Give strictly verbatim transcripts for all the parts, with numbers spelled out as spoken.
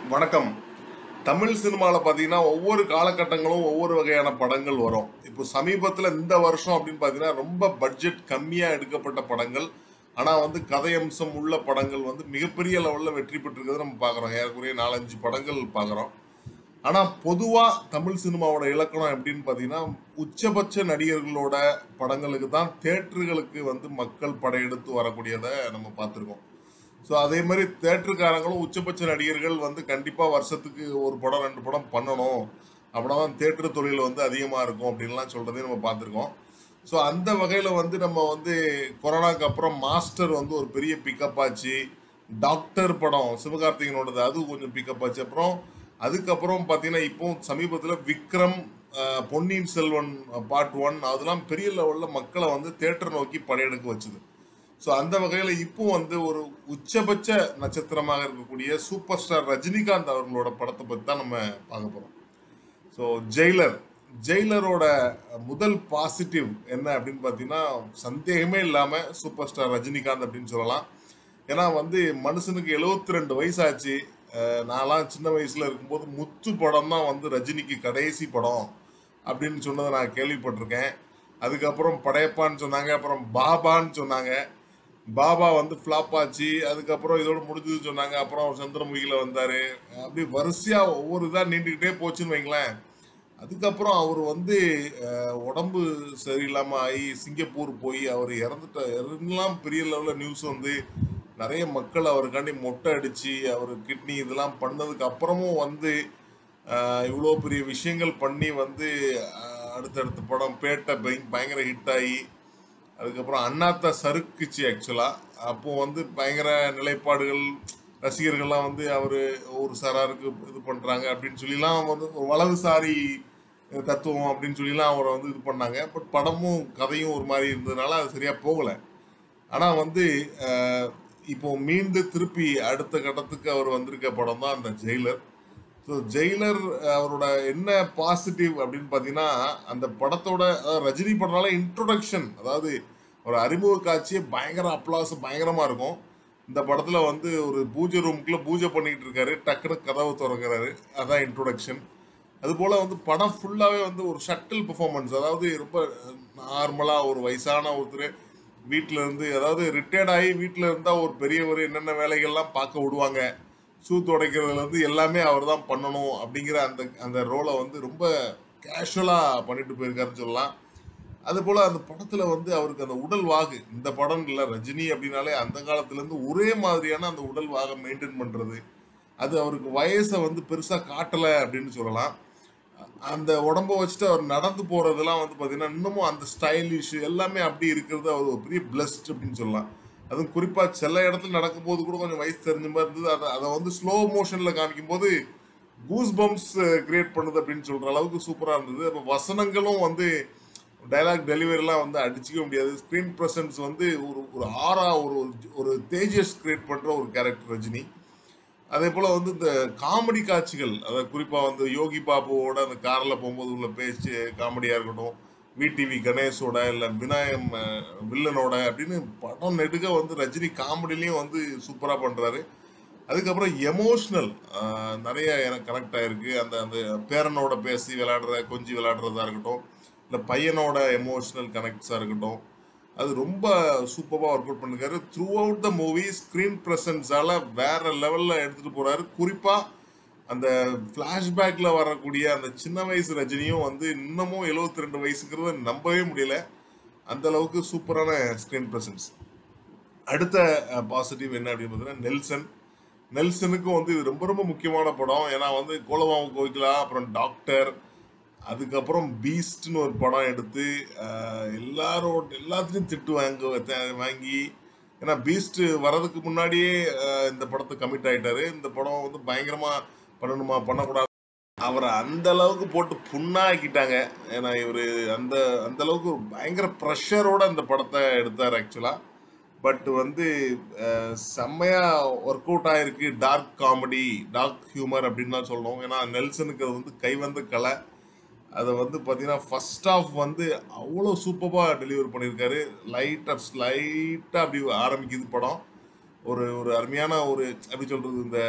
வணக்கம். தமிழ் சினிமால பார்த்தீங்கன்னா, ஒவ்வொரு காலகட்டங்களும் ஒவ்வொரு வகையான படங்கள் வரும். இப்போ சமீபத்தில இந்த வருஷம் அப்படின்னு பார்த்தீங்கன்னா, ரொம்ப பட்ஜெட் கம்மியா எடுக்கப்பட்ட படங்கள். ஆனா வந்து கதை அம்சம் உள்ள படங்கள் வந்து மிகப்பெரிய லெவல்ல வெற்றி பெற்றிருக்கிறத நம்ம பார்க்குறோம். ஏறக்குறைய நான்கு, ஐந்து படங்கள் பார்க்குறோம். ஆனா பொதுவா தமிழ் சினிமாவோட இலக்கணம் எப்படின்னு பார்த்தீங்கன்னா, உச்சபட்ச நடிகர்களோட படங்களுக்கு தான் தியேட்டர்களுக்கு வந்து மக்கள் படையெடுத்து வரக்கூடியத நம்ம பார்த்துருக்கோம். ஸோ அதே மாதிரி தேட்டருக்காரங்களும் உச்சபட்ச நடிகர்கள் வந்து கண்டிப்பாக வருஷத்துக்கு ஒரு படம் ரெண்டு படம் பண்ணணும். அப்படின்னா தான் தேட்டர் தொழில் வந்து அதிகமாக இருக்கும் அப்படின்லாம் சொல்கிறதே நம்ம பார்த்துருக்கோம். ஸோ அந்த வகையில் வந்து நம்ம வந்து கொரோனாக்கு அப்புறம் மாஸ்டர் வந்து ஒரு பெரிய பிக்கப் ஆச்சு. டாக்டர் படம் சிவகார்த்திகனோடது அது கொஞ்சம் பிக்கப் ஆச்சு. அப்புறம் அதுக்கப்புறம் பார்த்தீங்கன்னா இப்போ சமீபத்தில் விக்ரம், அஹ், பொன்னியின் செல்வன் பார்ட் ஒன் அதெல்லாம் பெரிய லெவலில் மக்களை வந்து தேட்டர் நோக்கி படையெடுக்க வச்சுது. ஸோ அந்த வகையில் இப்போ வந்து ஒரு உச்சபட்ச நட்சத்திரமாக இருக்கக்கூடிய சூப்பர் ஸ்டார் ரஜினிகாந்த் அவர்களோட படத்தை பற்றி தான் நம்ம பார்க்க போகிறோம். ஸோ ஜெயிலர் ஜெயிலரோட முதல் பாசிட்டிவ் என்ன அப்படின்னு பார்த்தீங்கன்னா, சந்தேகமே இல்லாமல் சூப்பர் ஸ்டார் ரஜினிகாந்த் அப்படின்னு சொல்லலாம். ஏன்னா வந்து மனுஷனுக்கு எழுபத்தி ரெண்டு வயசாச்சு. அஹ் நான்லாம் சின்ன வயசில் இருக்கும்போது முத்து படம் தான் வந்து ரஜினிக்கு கடைசி படம் அப்படின்னு சொன்னதை நான் கேள்விப்பட்டிருக்கேன். அதுக்கப்புறம் படையப்பான்னு சொன்னாங்க, அப்புறம் பாபான்னு சொன்னாங்க. பாபா வந்து ஃப்ளாப் ஆச்சு. அதுக்கப்புறம் இதோட முடிஞ்சதுன்னு சொன்னாங்க. அப்புறம் அவர் சந்திரமுகியில் வந்தார். அப்படி வரிசையாக ஒவ்வொரு இதாக நீண்டுக்கிட்டே போச்சுன்னு வைங்களேன். அதுக்கப்புறம் அவர் வந்து அஹ், உடம்பு சரியில்லாமல் ஆகி சிங்கப்பூர் போய் அவர் இறந்துட்ட இறந்துலாம் பெரிய லெவலில் நியூஸ் வந்து நிறைய மக்கள் அவருக்காண்டி மொட்டை அடித்து அவர் கிட்னி இதெல்லாம் பண்ணதுக்கு அப்புறமும் வந்து இவ்வளோ பெரிய விஷயங்கள் பண்ணி வந்து அஹ், அடுத்தடுத்த படம் பேட்டை பய- பயங்கர ஹிட் ஆகி அதுக்கப்புறம் அண்ணாத்த சறுக்குச்சு ஆக்சுவலாக. அப்போ வந்து பயங்கர நிலைப்பாடுகள் ரசிகர்கள்லாம் வந்து அவர் ஒரு சாராருக்கு இது பண்ணுறாங்க அப்படின்னு சொல்லிலாம் வந்து ஒரு வலதுசாரி தத்துவம் அப்படின்னு சொல்லிலாம் அவரை வந்து இது பண்ணாங்க. பட் படமும் கதையும் ஒரு மாதிரி இருந்ததுனால அது சரியாக போகலை. ஆனால் வந்து அஹ், இப்போ மீண்டு திருப்பி அடுத்த கட்டத்துக்கு அவர் வந்திருக்க படம் தான் அந்த ஜெயிலர். ஸோ ஜெயிலர் அவரோட என்ன பாசிட்டிவ் அப்படின்னு பார்த்தீங்கன்னா, அந்த படத்தோட அதாவது ரஜினி படம்னால இன்ட்ரோடக்ஷன், அதாவது ஒரு அறிமுக காட்சியே பயங்கர அப்ளாஸ் பயங்கரமாக இருக்கும். இந்த படத்தில் வந்து ஒரு பூஜை ரூமுக்குள்ளே பூஜை பண்ணிக்கிட்டு இருக்காரு, டக்குனு கதவை திறக்கிறாரு, அதான் இன்ட்ரோடக்ஷன். அதுபோல் வந்து படம் ஃபுல்லாகவே வந்து ஒரு ஷட்டில் பெர்ஃபார்மன்ஸ், அதாவது ரொம்ப நார்மலாக ஒரு வயசான ஒருத்தர் வீட்டில் இருந்து, அதாவது ரிட்டையர்ட் ஆகி வீட்டில் இருந்தால் ஒரு பெரியவர் என்னென்ன வேலைகள்லாம் பார்க்க விடுவாங்க, ஷூ துடைக்கிறதுலேருந்து எல்லாமே அவர் தான் பண்ணணும் அப்படிங்கிற அந்த அந்த ரோலை வந்து ரொம்ப கேஷுவலாக பண்ணிட்டு போயிருக்காருன்னு சொல்லலாம். அதுபோல் அந்த படத்தில் வந்து அவருக்கு அந்த உடல் வாகு, இந்த படம் இல்லை ரஜினி அப்படின்னாலே அந்த காலத்துலேருந்து ஒரே மாதிரியான அந்த உடல் வாகை மெயின்டைன் பண்ணுறது, அது அவருக்கு வயசை வந்து பெருசாக காட்டலை அப்படின்னு சொல்லலாம். அந்த உடம்ப வச்சுட்டு அவர் நடந்து போகிறதெல்லாம் வந்து பார்த்திங்கன்னா இன்னமும் அந்த ஸ்டைலிஷ் எல்லாமே அப்படி இருக்கிறது அவர் ஒரு பெரிய பிளஸ்ட் அப்படின்னு சொல்லலாம். அதுவும் குறிப்பாக சில இடத்துல நடக்கும்போது கூட கொஞ்சம் வயசு தெரிஞ்ச மாதிரி இருந்தது. அதை அதை வந்து ஸ்லோ மோஷனில் காமிக்கும்போது கூஸ் பம்ப்ஸ் கிரியேட் பண்ணுது அப்படின்னு சொல்கிற அளவுக்கு சூப்பராக இருந்தது. அப்போ வசனங்களும் வந்து டைலாக் டெலிவரிலாம் வந்து அடிச்சிக்க முடியாது. ஸ்க்ரீன் ப்ரெசன்ஸ் வந்து ஒரு ஒரு ஆறா ஒரு ஒரு தேஜஸ் கிரியேட் பண்ணுற ஒரு கேரக்டர் ரஜினி. அதே போல் வந்து இந்த காமெடி காட்சிகள், அதாவது குறிப்பாக வந்து யோகி பாபுவோட அந்த காரில் போகும்போது உள்ள பேச்சு காமெடியாக இருக்கட்டும், விடிவி கணேஷோட இல்லை விநாயகம் அஹ், வில்லனோட அப்படின்னு படம் நெடுக வந்து ரஜினி காமெடிலையும் வந்து சூப்பராக பண்ணுறாரு. அதுக்கப்புறம் எமோஷ்னல் நிறைய எனக்கு கனெக்ட் ஆகிருக்கு. அந்த அந்த பேரனோட பேசி விளையாடுற கொஞ்சி விளையாடுறதா இருக்கட்டும், இல்லை பையனோட எமோஷ்னல் கனெக்ட்ஸாக இருக்கட்டும், அது ரொம்ப சூப்பராக ஒர்க் அவுட் பண்ணிருக்காரு. Throughout the movie screen ப்ரெசன்ஸால் வேற லெவலில் எடுத்துகிட்டு போகிறாரு. குறிப்பாக அந்த ஃப்ளாஷ்பேக்கில் வரக்கூடிய அந்த சின்ன வயசு ரஜினியும் வந்து இன்னமும் எழுபத்தி ரெண்டு வயசுங்கிறத நம்பவே முடியல. அந்த அளவுக்கு சூப்பரான ஸ்க்ரீன் ப்ரெசன்ஸ். அடுத்த பாசிட்டிவ் என்ன அப்படின்னு பார்த்தீங்கன்னா, நெல்சன் நெல்சனுக்கும் வந்து இது ரொம்ப ரொம்ப முக்கியமான படம். ஏன்னா வந்து கோலமாவு கோகிலா, அப்புறம் டாக்டர், அதுக்கப்புறம் பீஸ்ட்னு ஒரு படம் எடுத்து அஹ், எல்லாரோட எல்லாத்துலேயும் திட்டு வாங்க த- வாங்கி, ஏன்னா பீஸ்ட் வரதுக்கு முன்னாடியே அஹ், இந்த படத்தை கமிட் ஆகிட்டாரு. இந்த படம் வந்து பயங்கரமாக பண்ணணுமா பண்ணக்கூடாது அவரை அந்த அளவுக்கு போட்டு புண்ணாக்கிட்டாங்க. ஏன்னா இவர் அந்த அந்த அளவுக்கு ஒரு பயங்கர ப்ரெஷரோட இந்த படத்தை எடுத்தார் ஆக்சுவலாக. பட் வந்து அஹ், செம்மையா ஒர்க் அவுட் ஆயிருக்கு. டார்க் காமெடி, டார்க் ஹியூமர் அப்படின்னு தான் சொல்லணும். ஏன்னா நெல்சனுக்கு அது வந்து கைவந்த கலை. அதை வந்து பார்த்தீங்கன்னா ஃபர்ஸ்ட் ஆஃப் வந்து அவ்வளோ சூப்பராக டெலிவர் பண்ணியிருக்காரு. லைட்டாக லைட்டாக அப்படி ஆரம்பிக்குது படம். ஒரு ஒரு அருமையான ஒரு எப்படி சொல்கிறது, இந்த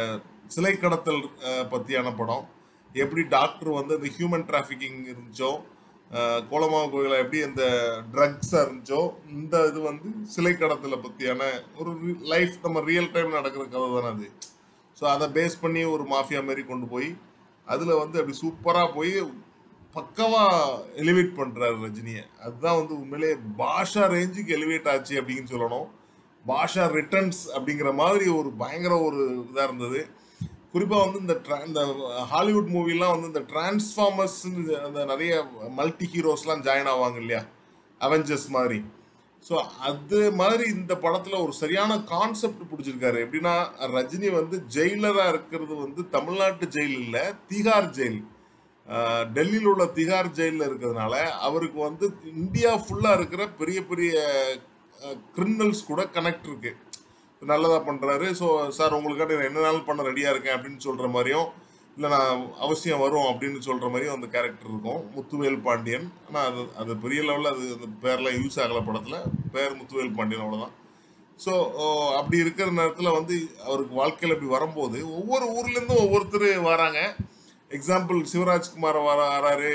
சிலை கடத்தல் பற்றியான படம். எப்படி டாக்டர் வந்து அந்த ஹியூமன் டிராஃபிக்கிங் இருந்துச்சோ, கோலமாவு கோயில எப்படி இந்த ட்ரக்ஸாக இருந்துச்சோ, இந்த இது வந்து சிலை கடத்தலை பற்றியான ஒரு லைஃப் நம்ம ரியல் டைம் நடக்கிற கதை தானே அது. ஸோ அதை பேஸ் பண்ணி ஒரு மாஃபியா மாரி கொண்டு போய் அதில் வந்து அப்படி சூப்பராக போய் பக்கவாக எலிவேட் பண்ணுறாரு ரஜினியை. அதுதான் வந்து உண்மையிலே பாஷா ரேஞ்சுக்கு எலிவேட் ஆச்சு அப்படின்னு சொல்லணும். பாஷா ரிட்டர்ன்ஸ் அப்படிங்கிற மாதிரி ஒரு பயங்கர ஒரு இதாக இருந்தது. குறிப்பாக வந்து இந்த ட்ரா இந்த ஹாலிவுட் மூவிலாம் வந்து இந்த டிரான்ஸ்ஃபார்மர்ஸ் அந்த நிறைய மல்டி ஹீரோஸ்லாம் ஜாயின் ஆவாங்க இல்லையா, அவெஞ்சர்ஸ் மாதிரி. ஸோ அது மாதிரி இந்த படத்தில் ஒரு சரியான கான்செப்ட் பிடிச்சிருக்காரு. எப்படின்னா ரஜினி வந்து ஜெயிலராக இருக்கிறது வந்து தமிழ்நாட்டு ஜெயில் இல்லை, திகார் ஜெயில், டெல்லியில் உள்ள திகார் ஜெயிலில் இருக்கிறதுனால அவருக்கு வந்து இந்தியா ஃபுல்லாக இருக்கிற பெரிய பெரிய கிரிமினல்ஸ் கூட கனெக்ட் இருக்கு. நல்லதாக பண்ணுறாரு. ஸோ சார் உங்களுக்காக என்ன நாள் பண்ண ரெடியாக இருக்கேன் அப்படின்னு சொல்கிற மாதிரியும், இல்லை நான் அவசியம் வரும் அப்படின்னு சொல்கிற மாதிரியும் அந்த கேரக்டர் இருக்கும். முத்துவேல் பாண்டியன். ஆனால் அது அது பெரிய லெவலில் அது அந்த பேர்லாம் யூஸ் ஆகலை படத்தில். பேர் முத்துவேல் பாண்டியன் அவ்வளோதான். ஸோ அப்படி இருக்கிற நேரத்தில் வந்து அவருக்கு வாழ்க்கையில் இப்படி வரும்போது ஒவ்வொரு ஊர்லேருந்தும் ஒவ்வொருத்தர் வராங்க. எக்ஸாம்பிள் சிவராஜ்குமார் வர வராரு,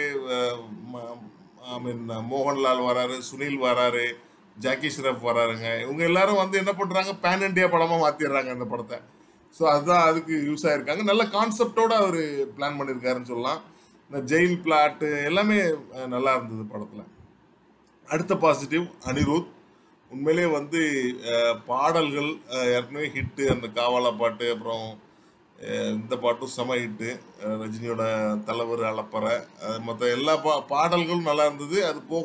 ஐ மீன் மோகன்லால் வராரு, சுனில் வராரு, ஜாக்கி ஷ்ரஃப் வராருங்க. இவங்க எல்லாரும் வந்து என்ன பண்ணுறாங்க, பேன் இண்டியா படமாக மாற்றிடுறாங்க இந்த படத்தை. ஸோ அதுதான் அதுக்கு யூஸ் ஆகிருக்காங்க. நல்ல கான்செப்டோடு அவர் பிளான் பண்ணியிருக்காருன்னு சொல்லலாம். இந்த ஜெயில் பிளாட்டு எல்லாமே நல்லா இருந்தது படத்தில். அடுத்த பாசிட்டிவ் அனிருத். உண்மையிலே வந்து பாடல்கள் ஏற்கனவே ஹிட்டு, அந்த காவாலா பாட்டு, அப்புறம் இந்த பாட்டும் செம ஹிட்டு, ரஜினியோட தலைவர் அளப்பறை, மற்ற எல்லா பா பாடல்களும் நல்லா இருந்தது. அது போக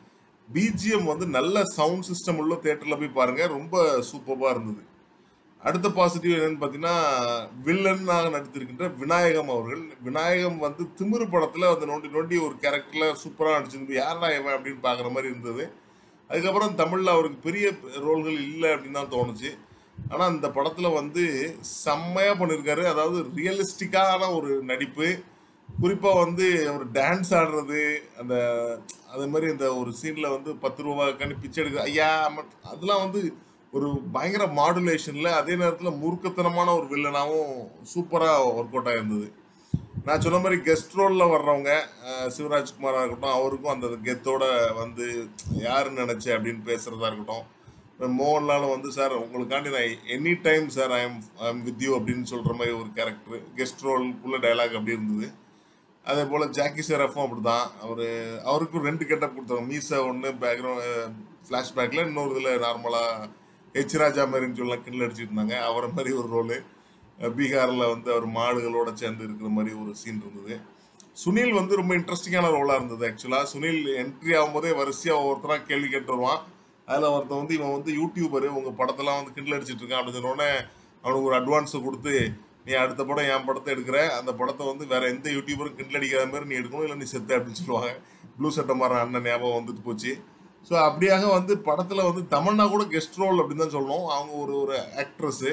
பிஜிஎம் வந்து நல்ல சவுண்ட் சிஸ்டம் உள்ள தேட்டரில் போய் பாருங்கள், ரொம்ப சூப்பராக இருந்தது. அடுத்த பாசிட்டிவ் என்னன்னு பார்த்தீங்கன்னா வில்லனாக நடித்திருக்கின்ற விநாயகம் அவர்கள். விநாயகம் வந்து திமிரு படத்தில் அந்த நோண்டி நோண்டி ஒரு கேரக்டரில் சூப்பராக நடிச்சிருந்து யாரா இவன் அப்படின்னு பார்க்குற மாதிரி இருந்தது. அதுக்கப்புறம் தமிழில் அவருக்கு பெரிய ரோல்கள் இல்லை அப்படின்னு தான் தோணுச்சு. ஆனால் இந்த படத்தில் வந்து செம்மையாக பண்ணியிருக்காரு. அதாவது ரியலிஸ்டிக்கான ஒரு நடிப்பு. குறிப்பாக வந்து அவர் டான்ஸ் ஆடுறது, அந்த அதே மாதிரி இந்த ஒரு சீனில் வந்து பத்து ரூபாய்க்காண்டி பிச்சை எடுக்க ஐயா, அதெல்லாம் வந்து ஒரு பயங்கர மாடுலேஷனில், அதே நேரத்தில் முறுக்கத்தனமான ஒரு வில்லனாகவும் சூப்பராக ஒர்க் அவுட் ஆகிருந்தது. நான் சொன்ன மாதிரி கெஸ்ட் ரோலில் வர்றவங்க சிவராஜ்குமாராக இருக்கட்டும், அவருக்கும் அந்த கெத்தோட வந்து யாருன்னு நினச்சேன் அப்படின்னு பேசுகிறதா இருக்கட்டும். மோகன்லாலும் வந்து சார் உங்களுக்காண்டி நான் any time sir I am I am with you அப்படின்னு சொல்கிற மாதிரி ஒரு கேரக்டர், கெஸ்ட் ரோலுக்குள்ள டைலாக் அப்படி இருந்தது. அதே போல் ஜாக்கி ஷெராஃபும் அப்படி தான். அவர் அவருக்கும் ரெண்டு கெட்டப் கொடுத்தாங்க. மீசா ஒன்று பேக்ரவுண்ட் ஃப்ளாஷ்பேக்கில், இன்னொரு இதில் நார்மலாக ஹெச் ராஜா மாதிரின்னு சொல்லலாம் கிண்டல் அடிச்சுட்டு இருந்தாங்க. அவரை மாதிரி ஒரு ரோலு. பீகாரில் வந்து அவர் மாடுகளோட சேர்ந்து இருக்கிற மாதிரி ஒரு சீன் இருந்தது. சுனில் வந்து ரொம்ப இன்ட்ரெஸ்டிங்கான ரோலாக இருந்தது. ஆக்சுவலாக சுனில் என்ட்ரி ஆகும்போதே வரிசையாக ஒவ்வொருத்தராக கேள்வி கேட்டு வருவான். அதில் ஒருத்தன் வந்து இவன் வந்து யூடியூபரு, உங்கள் படத்தெல்லாம் வந்து கிண்டல் அடிச்சுட்டு இருக்கான் அப்படின்னு சொன்னோடனே அவனுக்கு ஒரு அட்வான்ஸை கொடுத்து, நீ அடுத்த படம் என் படத்தை எடுக்கிற, அந்த படத்தை வந்து வேற எந்த யூடியூபரும் கிண்டல் அடிக்காத மாதிரி நீ எடுக்கணும், இல்லை நீ செத்த அப்படின்னு சொல்லுவாங்க. ப்ளூ சட்டை மாற அண்ணன் ஞாபகம் வந்துட்டு போச்சு. ஸோ அப்படியாக வந்து படத்தில் வந்து தமன்னா கூட கெஸ்ட் ரோல் அப்படின்னு தான் சொல்லணும். அவங்க ஒரு ஒரு ஆக்ட்ரஸ்ஸு,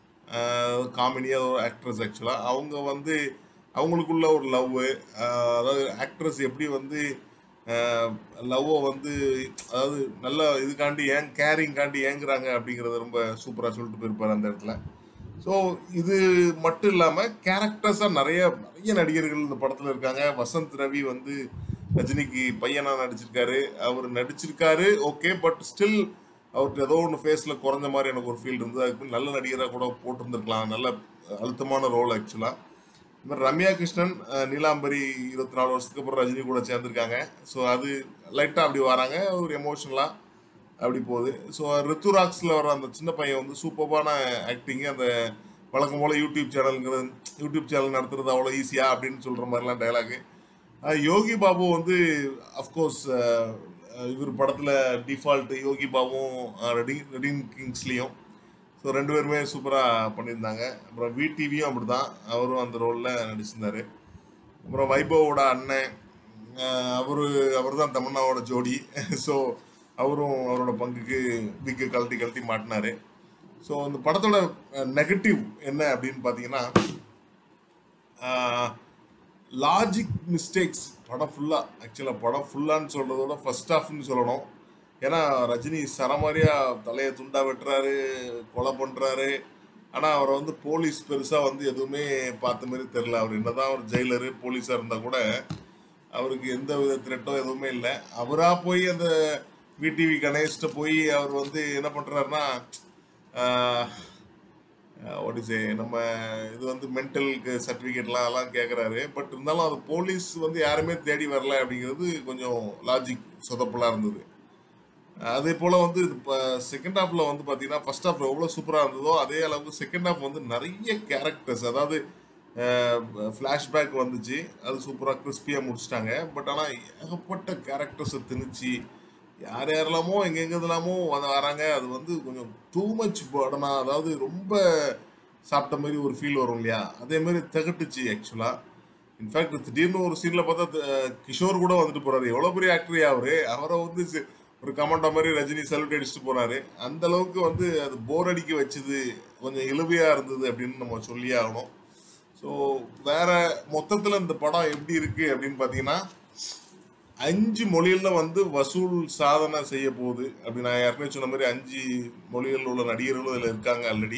காமெடியாக ஒரு ஆக்ட்ரஸ். ஆக்சுவலாக அவங்க வந்து அவங்களுக்குள்ள ஒரு லவ்வு, அதாவது ஆக்ட்ரஸ் எப்படி வந்து லவ்வை வந்து அதாவது நல்ல இதுக்காண்டி ஏன் கேரிங்காண்டி ஏங்குறாங்க அப்படிங்கிறத ரொம்ப சூப்பராக சொல்லிட்டு போயிருப்பார் அந்த இடத்துல. ஸோ இது மட்டும் இல்லாமல் கேரக்டர்ஸாக நிறைய நிறைய நடிகர்கள் இந்த படத்தில் இருக்காங்க. வசந்த் ரவி வந்து ரஜினிக்கு பையனாக நடிச்சிருக்காரு. அவர் நடிச்சிருக்காரு ஓகே, பட் ஸ்டில் அவருக்கு ஏதோ ஒன்று ஃபேஸில் குறைஞ்ச மாதிரி எனக்கு ஒரு ஃபீல் இருந்தது. அதுக்கு நல்ல நடிகராக கூட போட்டிருந்துருக்கலாம், நல்ல அழுத்தமான ரோல் ஆக்சுவலாக. இது மாதிரி ரம்யா கிருஷ்ணன், நீலாம்பரி இருபத்தி நாலு வருஷத்துக்கு அப்புறம் ரஜினி கூட சேர்ந்துருக்காங்க. ஸோ அது லைட்டாக அப்படி வராங்க, ஒரு எமோஷனலாக அப்படி போகுது. ஸோ ரித்துராக்ஸில் வர அந்த சின்ன பையன் வந்து சூப்பரான ஆக்டிங்கு. அந்த வழக்கம் போல் யூடியூப் சேனலுங்கிறது, யூடியூப் சேனல் நடத்துறது அவ்வளோ ஈஸியா அப்படின்னு சொல்கிற மாதிரிலாம் டைலாகு. யோகி பாபு வந்து அஃப்கோர்ஸ் இவர் படத்தில் டிஃபால்ட்டு யோகி பாபுவும் ரெடி ரெடின் கிங்ஸ்லேயும். ஸோ ரெண்டு பேருமே சூப்பராக பண்ணியிருந்தாங்க. அப்புறம் விடிவியும் அப்படி தான், அவரும் அந்த ரோலில் நடிச்சிருந்தார். அப்புறம் வைபவோட அண்ணன், அவரு அவர் தான் தமன்னாவோட ஜோடி. ஸோ அவரும் அவரோட பங்குக்கு விக்கு கழட்டி கழட்டி மாட்டினார். ஸோ அந்த படத்தோட நெகட்டிவ் என்ன அப்படின்னு பார்த்தீங்கன்னா, லாஜிக் மிஸ்டேக்ஸ் படம் ஃபுல்லாக. ஆக்சுவலாக படம் ஃபுல்லான்னு சொல்கிறதோட ஃபர்ஸ்ட் ஹாஃப்னு சொல்லணும். ஏன்னா ரஜினி சரமாரியாக தலையை துண்டா வெட்டுறாரு, கொலை பண்ணுறாரு, ஆனால் அவரை வந்து போலீஸ் பெருசாக வந்து எதுவுமே பார்த்த மாதிரி தெரில. அவர் என்னதான் அவர் ஜெயிலரு போலீஸாக இருந்தால் கூட அவருக்கு எந்த வித த்ரெட்டோ எதுவுமே இல்லை. அவராக போய் அந்த விடிவி கணேஷ்ட போய் அவர் வந்து என்ன பண்ணுறாருன்னா ஒடிசே நம்ம இது வந்து மென்டல் சர்டிஃபிகேட்லாம் அதெல்லாம் கேட்குறாரு. பட் இருந்தாலும் அது போலீஸ் வந்து யாருமே தேடி வரல அப்படிங்கிறது கொஞ்சம் லாஜிக் சொதப்பலாக இருந்தது. அதே போல் வந்து இப்போ செகண்ட் ஹாஃபில் வந்து பார்த்தீங்கன்னா ஃபர்ஸ்ட் ஹாஃப் எவ்வளோ சூப்பராக இருந்ததோ அதே அளவுக்கு செகண்ட் ஹாஃப் வந்து நிறைய கேரக்டர்ஸ், அதாவது ஃப்ளாஷ்பேக் வந்துச்சு, அது சூப்பராக கிறிஸ்பியாக முடிச்சிட்டாங்க. பட் ஆனால் ஏகப்பட்ட கேரக்டர்ஸை திணிச்சு யார் யாரெல்லாமோ எங்கெங்கெல்லாமோ வந்து வராங்க. அது வந்து கொஞ்சம் டூ மச் படனா, அதாவது ரொம்ப சாப்பிட்ட மாதிரி ஒரு ஃபீல் வரும் இல்லையா, அதே மாதிரி திகட்டுச்சு ஆக்சுவலாக. இன்ஃபேக்ட் திடீர்னு ஒரு சீனில் பார்த்தா கிஷோர் கூட வந்துட்டு போகிறாரு. எவ்வளோ பெரிய ஆக்டரியா அவர், அவரை வந்து ஒரு கமெண்டா மாதிரி ரஜினி சல்யூட் அடிச்சுட்டு போறாரு. அந்த அளவுக்கு வந்து அது போர் அடிக்க வச்சுது, கொஞ்சம் இழுவையா இருந்தது அப்படின்னு நம்ம சொல்லியே ஆகணும். ஸோ வேற மொத்தத்தில் இந்த படம் எப்படி இருக்கு அப்படின்னு பார்த்தீங்கன்னா, அஞ்சு மொழிகளில் வந்து வசூல் சாதனை செய்ய போகுது. அப்படி நான் ஏற்கனவே சொன்ன மாதிரி அஞ்சு மொழிகளில் உள்ள நடிகர்களும் இதில் இருக்காங்க ஆல்ரெடி.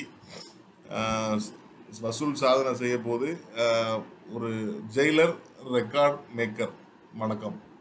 வசூல் சாதனை செய்ய போகுது. ஒரு ஜெயிலர் ரெக்கார்ட் மேக்கர். வணக்கம்.